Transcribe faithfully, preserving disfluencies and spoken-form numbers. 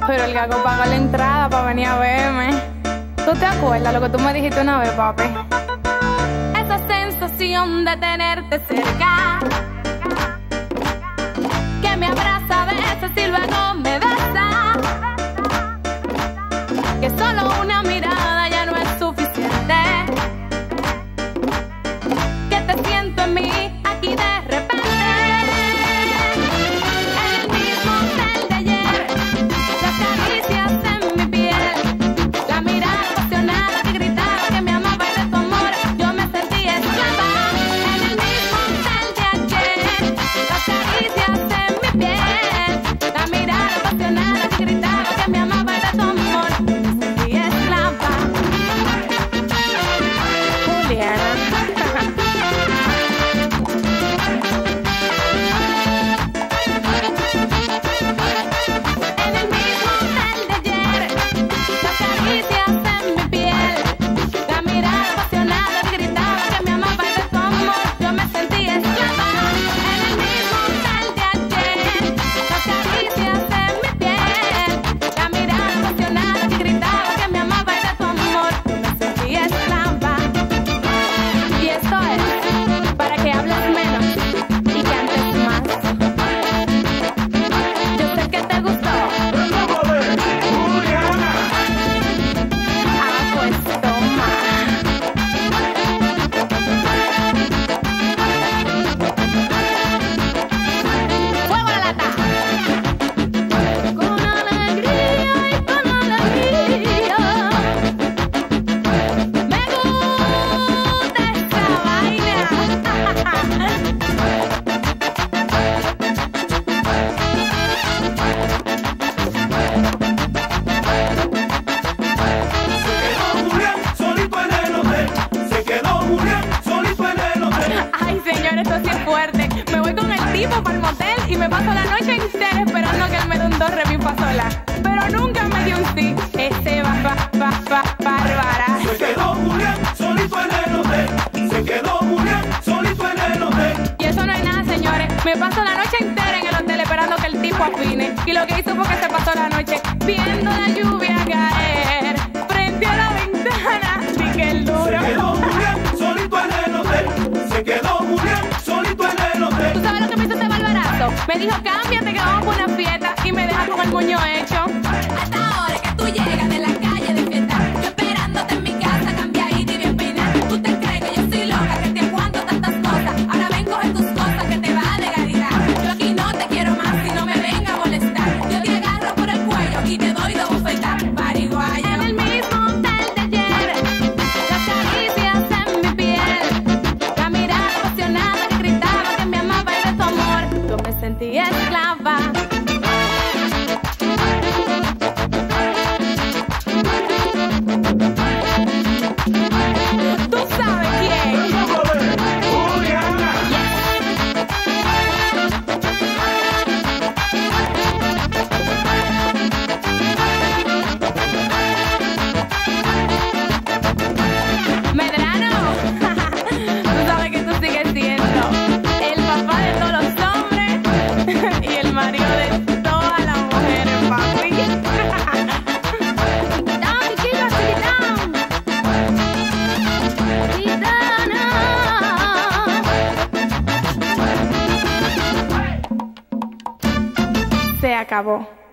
Pero el gago pagó la entrada para venir a verme. ¿Tú te acuerdas lo que tú me dijiste una vez, papi? Esa sensación de tenerte cerca, que me abraza a veces y luego me besa, que solo una mirada ya no es suficiente, que te siento en mí aquí de repente. Para el motel y me paso la noche entera esperando que él me dé un do, re, mi, fa, sol, la. Pero nunca me dio un sí. Ese va, va, va, va, bárbara. Se quedó Julián solito en el hotel. Se quedó Julián solito en el hotel. Y eso no es nada, señores. Me paso la noche entera en el hotel esperando que el tipo afine. Y lo que hizo fue que se pasó la noche viendo la lluvia caer frente a la ventana. Y que el duro. Se quedó Julián solito en el hotel. Se quedó Julián solito en el hotel. ¿Tú sabes lo que me hizo ese barbarazo? Me dijo, cámbiate que vamos por una fiesta. Y me deja con el moño hecho. Hasta ahora que tú llegas de la calle de fiesta, yo esperándote en mi casa, cambiadita y bien peinada. ¿Tú te crees que yo soy loca, que te aguanto tantas cosas? Ahora ven, coge tus cosas que te va a legalizar. Yo aquí no te quiero más y no me venga a molestar. Yo te agarro por el cuello y te doy dos bofetadas, pariguayo. En el mismo hotel de ayer, las caricias en mi piel, la mirada apasionada que gritaba que me amaba y de tu amor yo me sentía esclava. ¿Tú sabes quién? Juliana. Medrano, tú sabes que tú sigues siendo el papá de todos los hombres y el marido de todas las mujeres, papi. Down, chiquillos, down. Gitana. Se acabó.